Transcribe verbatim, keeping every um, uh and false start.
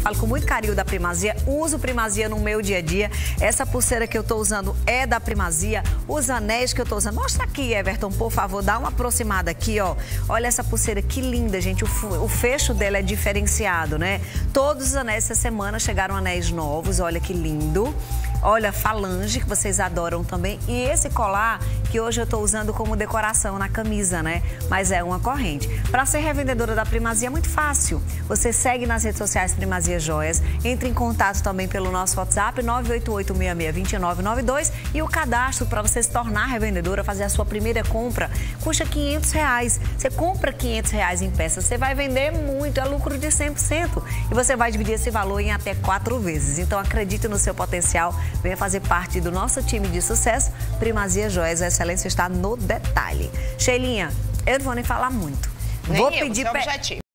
falo com muito carinho da Primazia, uso Primazia no meu dia a dia. Essa pulseira que eu tô usando é da Primazia, os anéis que eu tô usando. Mostra aqui, Everton, por favor, dá uma aproximada aqui, ó. Olha essa pulseira, que linda, gente. O, o fecho dela é diferenciado, né? Todos os anéis essa semana chegaram anéis novos, olha que lindo. Olha, falange, que vocês adoram também. E esse colar, que hoje eu tô usando como decoração na camisa, né? Mas é uma corrente. Para ser revendedora da Primazia é muito fácil. Você segue nas redes sociais Primazia Joias, entre em contato também pelo nosso WhatsApp, nove oito oito, seis seis, dois nove nove dois. E o cadastro para você se tornar revendedora, fazer a sua primeira compra, custa quinhentos reais. Você compra quinhentos reais em peças, você vai vender muito, é lucro de cem por cento. E você vai dividir esse valor em até quatro vezes. Então acredite no seu potencial. Venha fazer parte do nosso time de sucesso. Primazia Joias, a excelência está no detalhe. Sheilinha, eu não vou nem falar muito. Nem vou eu, pedir seu objetivo.